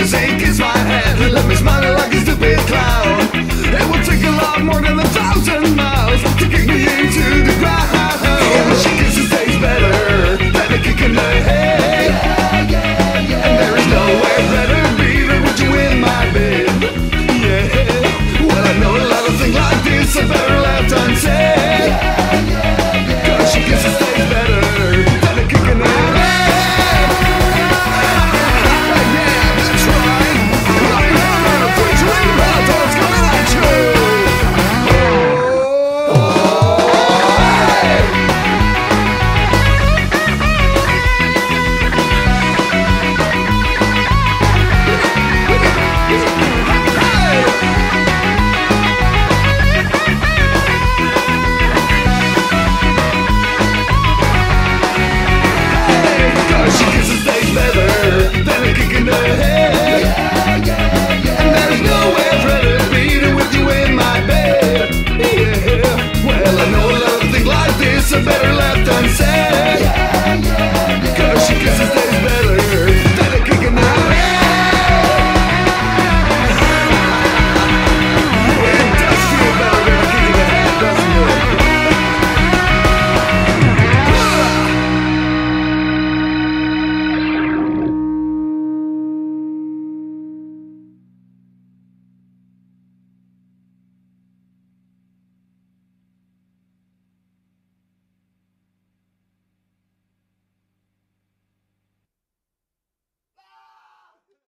wishes ain't kiss my head. Let me smile like a stupid clown. It would take a lot more than 1,000 miles to kick me into the ground. And she kisses tastes better than a kick in the head. And there is nowhere better be than with you in my bed. Yeah, well I know a lot of things like this are better left unsaid. Cause she kisses tastes better than a kick in the head. Yeah, that's right. Right now, featuring Beltones coming at you. She kisses tastes better than a kick in the head.